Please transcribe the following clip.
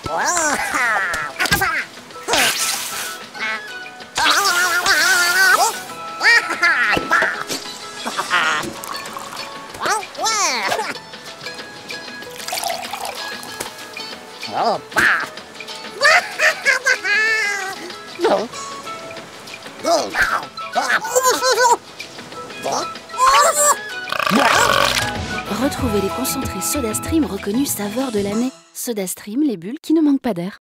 Retrouvez les concentrés SodaStream reconnus saveur de l'année. SodaStream, les bulles qui ne manquent pas d'air.